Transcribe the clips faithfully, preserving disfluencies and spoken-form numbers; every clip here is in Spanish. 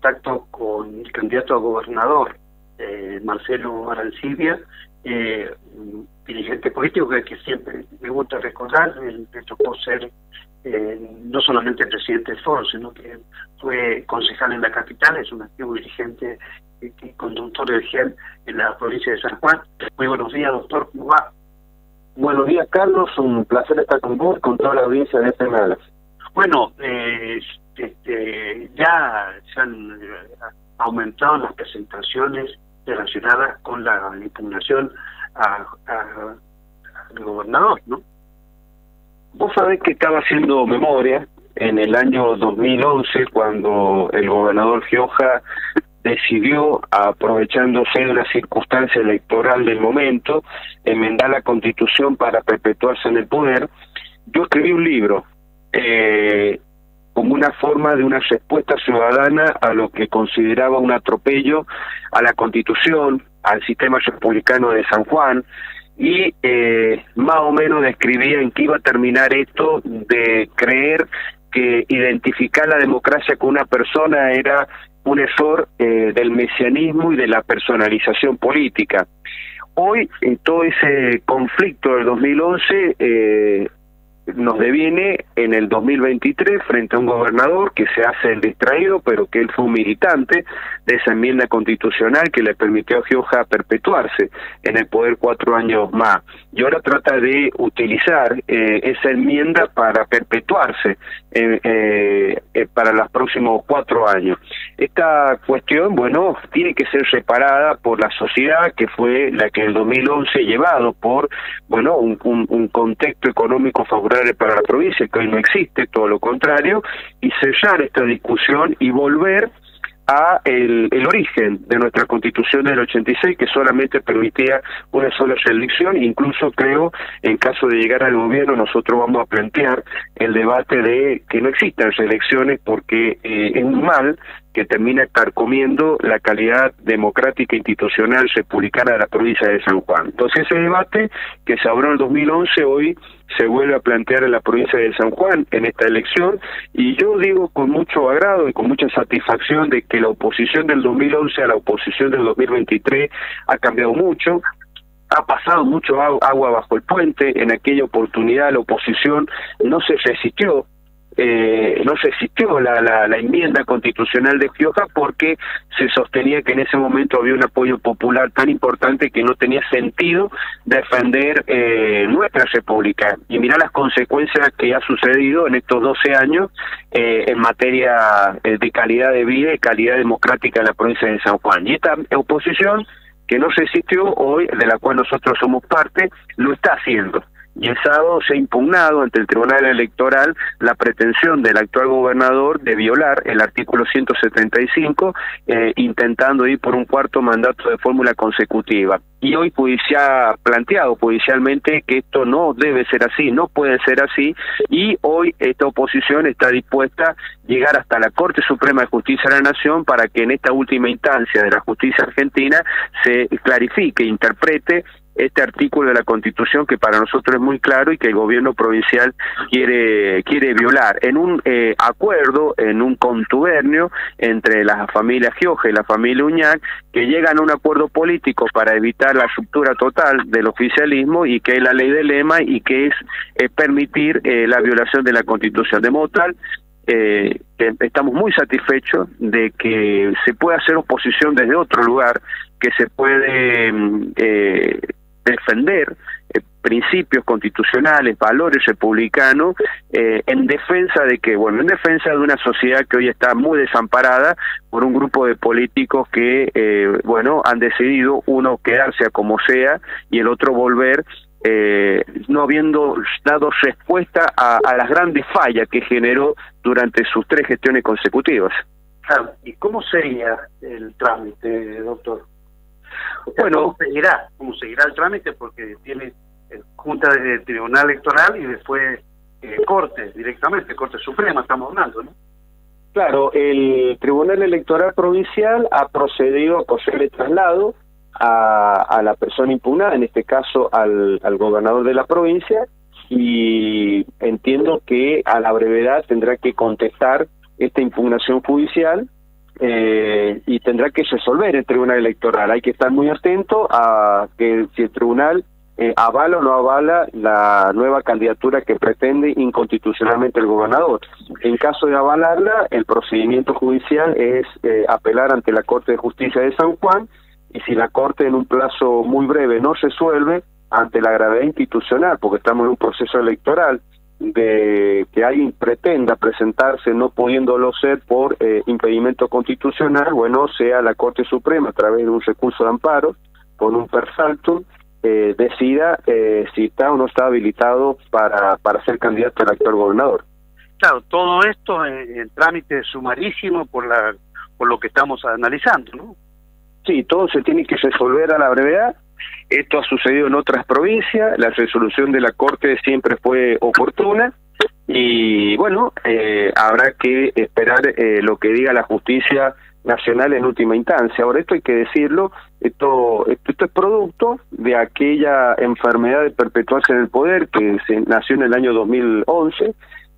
contacto con el candidato a gobernador, eh, Marcelo Arancibia, eh, dirigente político que, que siempre me gusta recordar. Él le tocó ser eh, no solamente presidente del foro, sino que fue concejal en la capital, es un activo dirigente y eh, conductor del G E L en la provincia de San Juan. Muy buenos días, doctor, ¿cómo va? Buenos días, Carlos, un placer estar con vos, con toda la audiencia de este canal. Bueno, eh, este, ya se han eh, aumentado las presentaciones relacionadas con la impugnación a, a, al gobernador, ¿no? Vos sabés que estaba haciendo memoria en el año dos mil once, cuando el gobernador Gioja decidió, aprovechándose de una circunstancia electoral del momento, enmendar la Constitución para perpetuarse en el poder. Yo escribí un libro eh, como una forma de una respuesta ciudadana a lo que consideraba un atropello a la Constitución, al sistema republicano de San Juan, y eh, más o menos describía en qué iba a terminar esto de creer que identificar la democracia con una persona era un error eh, del mesianismo y de la personalización política. Hoy, en todo ese conflicto del dos mil once, eh, nos deviene en el dos mil veintitrés frente a un gobernador que se hace el distraído, pero que él fue un militante de esa enmienda constitucional que le permitió a Gioja perpetuarse en el poder cuatro años más. Y ahora trata de utilizar eh, esa enmienda para perpetuarse eh, eh, eh, para los próximos cuatro años. Esta cuestión, bueno, tiene que ser reparada por la sociedad, que fue la que en el dos mil once, llevado por, bueno, un, un, un contexto económico favorable para la provincia, que hoy no existe, todo lo contrario, y sellar esta discusión y volver a el, el origen de nuestra Constitución del ochenta y seis, que solamente permitía una sola reelección. Incluso creo, en caso de llegar al gobierno, nosotros vamos a plantear el debate de que no existan reelecciones, porque eh, es un mal que termina carcomiendo la calidad democrática institucional republicana de la provincia de San Juan. Entonces ese debate que se abrió en el dos mil once, hoy se vuelve a plantear en la provincia de San Juan en esta elección, y yo digo con mucho agrado y con mucha satisfacción de que la oposición del dos mil once a la oposición del dos mil veintitrés ha cambiado mucho. Ha pasado mucho agua bajo el puente. En aquella oportunidad la oposición no se resistió, eh, no se resistió la, la, la enmienda constitucional de Gioja, porque se sostenía que en ese momento había un apoyo popular tan importante que no tenía sentido defender eh, nuestra república. Y mirá las consecuencias que ha sucedido en estos doce años eh, en materia eh, de calidad de vida y calidad democrática en la provincia de San Juan. Y esta oposición que no resistió hoy, de la cual nosotros somos parte, lo está haciendo. Y el sábado se ha impugnado ante el Tribunal Electoral la pretensión del actual gobernador de violar el artículo ciento setenta y cinco, eh, intentando ir por un cuarto mandato de fórmula consecutiva. Y hoy se ha planteado judicialmente que esto no debe ser así, no puede ser así, y hoy esta oposición está dispuesta a llegar hasta la Corte Suprema de Justicia de la Nación para que en esta última instancia de la justicia argentina se clarifique, interprete este artículo de la Constitución, que para nosotros es muy claro y que el gobierno provincial quiere quiere violar, en un eh, acuerdo, en un contubernio entre la familia Gioja y la familia Uñac, que llegan a un acuerdo político para evitar la ruptura total del oficialismo, y que es la ley del lema, y que es eh, permitir eh, la violación de la Constitución. De modo tal Eh, que estamos muy satisfechos de que se pueda hacer oposición desde otro lugar, que se puede eh, defender eh, principios constitucionales, valores republicanos, eh, en defensa de que, bueno, en defensa de una sociedad que hoy está muy desamparada por un grupo de políticos que, eh, bueno, han decidido uno quedarse a como sea y el otro volver, Eh, no habiendo dado respuesta a, a las grandes fallas que generó durante sus tres gestiones consecutivas. Claro. ¿Y cómo sería el trámite, doctor? O sea, bueno, ¿cómo seguirá? ¿Cómo seguirá el trámite? Porque tiene eh, Junta de Tribunal Electoral y después eh, Corte, directamente, Corte Suprema, estamos hablando, ¿no? Claro, el Tribunal Electoral Provincial ha procedido a proceder el traslado A, a la persona impugnada, en este caso al, al gobernador de la provincia, y entiendo que a la brevedad tendrá que contestar esta impugnación judicial eh, y tendrá que resolver el Tribunal Electoral. Hay que estar muy atento a que si el Tribunal eh, avala o no avala la nueva candidatura que pretende inconstitucionalmente el gobernador. En caso de avalarla, el procedimiento judicial es eh, apelar ante la Corte de Justicia de San Juan, y si la Corte en un plazo muy breve no resuelve, ante la gravedad institucional, porque estamos en un proceso electoral, de que alguien pretenda presentarse no pudiéndolo ser por eh, impedimento constitucional, bueno, sea la Corte Suprema a través de un recurso de amparo, con un per saltum, eh, decida eh, si está o no está habilitado para, para ser candidato al actual gobernador. Claro, todo esto en, en trámite sumarísimo por la por lo que estamos analizando, ¿no? Sí, todo se tiene que resolver a la brevedad. Esto ha sucedido en otras provincias, la resolución de la Corte siempre fue oportuna y bueno, eh, habrá que esperar eh, lo que diga la justicia nacional en última instancia. Ahora, esto hay que decirlo, esto, esto, esto es producto de aquella enfermedad de perpetuarse en el poder que se nació en el año dos mil once,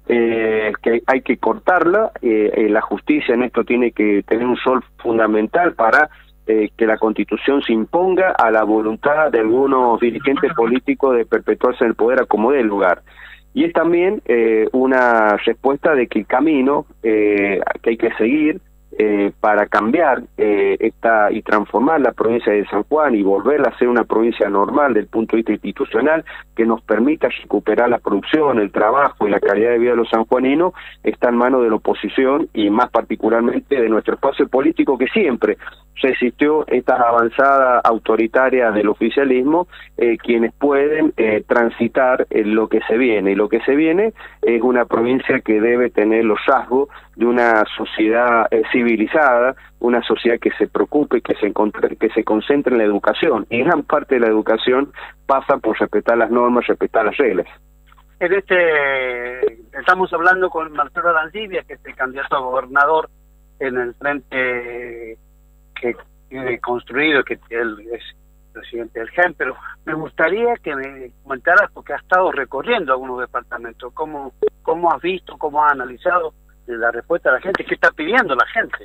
eh, que hay que cortarla, eh, eh, la justicia en esto tiene que tener un rol fundamental para Eh, que la Constitución se imponga a la voluntad de algunos dirigentes políticos de perpetuarse en el poder a como dé lugar. Y es también eh, una respuesta de que el camino eh, que hay que seguir eh, para cambiar eh, esta y transformar la provincia de San Juan y volverla a ser una provincia normal desde el punto de vista institucional, que nos permita recuperar la producción, el trabajo y la calidad de vida de los sanjuaninos, está en manos de la oposición y más particularmente de nuestro espacio político, que siempre resistió estas avanzadas autoritarias del oficialismo, eh, quienes pueden eh, transitar en lo que se viene. Y lo que se viene es una provincia que debe tener los rasgos de una sociedad eh, civilizada, una sociedad que se preocupe, que se, que se concentre en la educación. Y gran parte de la educación pasa por respetar las normas, respetar las reglas. En este, estamos hablando con Marcelo Arancibia, que es el candidato a gobernador en el frente que tiene construido, que él es presidente del G E M, pero me gustaría que me comentaras, porque has estado recorriendo algunos departamentos, cómo, cómo has visto, cómo has analizado la respuesta de la gente, qué está pidiendo la gente.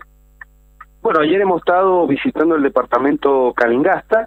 Bueno, ayer hemos estado visitando el departamento Calingasta,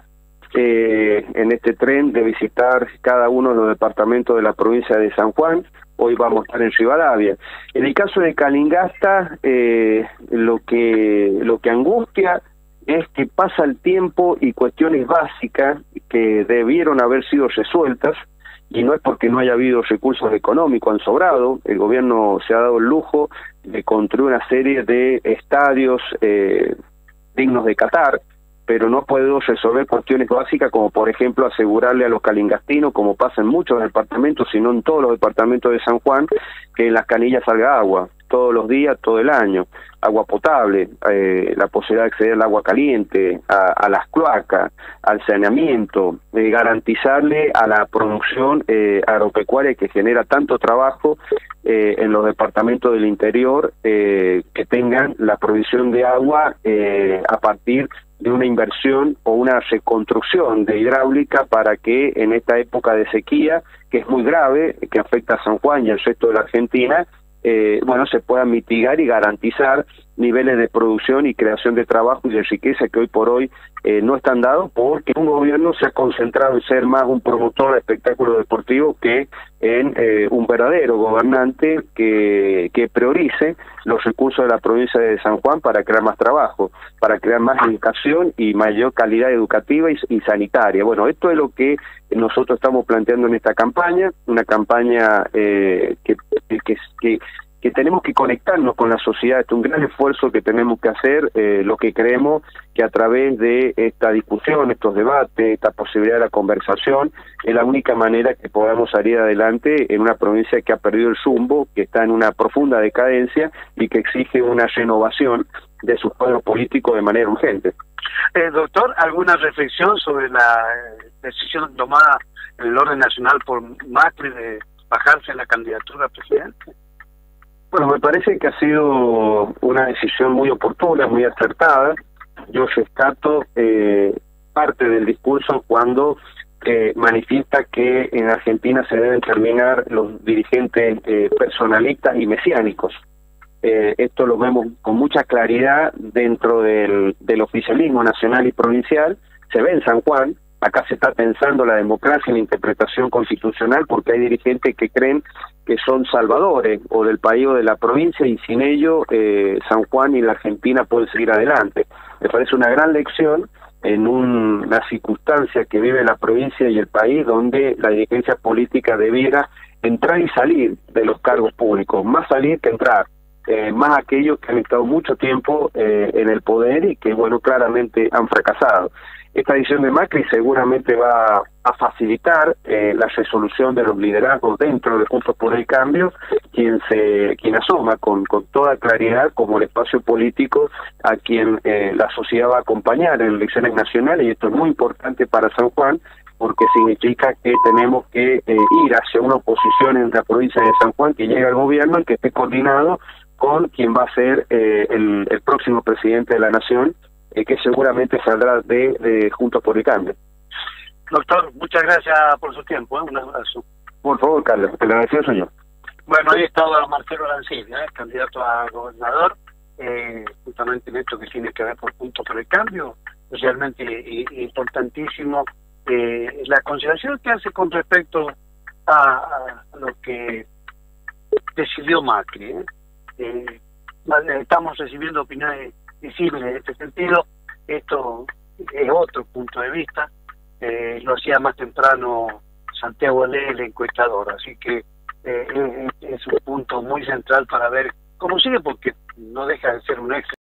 eh, en este tren de visitar cada uno de los departamentos de la provincia de San Juan. Hoy vamos a estar en Rivadavia. En el caso de Calingasta, eh, lo que lo que angustia es que pasa el tiempo y cuestiones básicas que debieron haber sido resueltas, y no es porque no haya habido recursos económicos, han sobrado. El gobierno se ha dado el lujo de construir una serie de estadios eh, dignos de Qatar, pero no puedo resolver cuestiones básicas como, por ejemplo, asegurarle a los calingastinos, como pasa en muchos departamentos, sino en todos los departamentos de San Juan, que en las canillas salga agua todos los días, todo el año, agua potable, eh, la posibilidad de acceder al agua caliente, a, a las cloacas, al saneamiento, eh, garantizarle a la producción eh, agropecuaria que genera tanto trabajo eh, en los departamentos del interior, eh, que tengan la provisión de agua eh, a partir de una inversión o una reconstrucción de hidráulica, para que en esta época de sequía, que es muy grave, que afecta a San Juan y al resto de la Argentina, eh, bueno, se pueda mitigar y garantizar niveles de producción y creación de trabajo y de riqueza que hoy por hoy eh, no están dados, porque un gobierno se ha concentrado en ser más un promotor de espectáculo deportivo que en eh, un verdadero gobernante que, que priorice los recursos de la provincia de San Juan para crear más trabajo, para crear más educación y mayor calidad educativa y, y sanitaria. Bueno, esto es lo que nosotros estamos planteando en esta campaña, una campaña eh, que, que, que que tenemos que conectarnos con la sociedad. Este es un gran esfuerzo que tenemos que hacer, eh, lo que creemos que a través de esta discusión, estos debates, esta posibilidad de la conversación, es la única manera que podamos salir adelante en una provincia que ha perdido el rumbo, que está en una profunda decadencia y que exige una renovación de sus cuadros políticos de manera urgente. Eh, doctor, ¿alguna reflexión sobre la decisión tomada en el orden nacional por Macri de bajarse en la candidatura a presidente? Bueno, me parece que ha sido una decisión muy oportuna, muy acertada. Yo rescato eh, parte del discurso cuando eh, manifiesta que en Argentina se deben terminar los dirigentes eh, personalistas y mesiánicos. eh, esto lo vemos con mucha claridad dentro del, del oficialismo nacional y provincial. Se ve en San Juan, acá se está pensando la democracia y la interpretación constitucional, porque hay dirigentes que creen que son salvadores o del país o de la provincia, y sin ello eh, San Juan y la Argentina pueden seguir adelante. Me parece una gran lección en un, una circunstancia que vive la provincia y el país, donde la dirigencia política debiera entrar y salir de los cargos públicos, más salir que entrar, eh, más aquellos que han estado mucho tiempo eh, en el poder y que, bueno, claramente han fracasado. Esta decisión de Macri seguramente va a facilitar eh, la resolución de los liderazgos dentro de Juntos por el Cambio, quien se quien asoma con, con toda claridad como el espacio político a quien eh, la sociedad va a acompañar en elecciones nacionales, y esto es muy importante para San Juan, porque significa que tenemos que eh, ir hacia una oposición en la provincia de San Juan que llegue al gobierno y que esté coordinado con quien va a ser eh, el, el próximo presidente de la nación, eh, que seguramente saldrá de, de Juntos por el Cambio. Doctor, muchas gracias por su tiempo, ¿eh? Un abrazo. Por favor, Carlos, te lo agradezco, señor. Bueno, ahí estaba Marcelo Arancibia, ¿eh? Candidato a gobernador, eh, justamente en esto que tiene que ver por Juntos por el Cambio, realmente eh, importantísimo. Eh, la consideración que hace con respecto a, a lo que decidió Macri, ¿eh? Eh, estamos recibiendo opiniones visibles en este sentido. Esto es otro punto de vista, eh, lo hacía más temprano Santiago Lee, el encuestador, así que eh, es, es un punto muy central para ver cómo sigue, porque no deja de ser un éxito.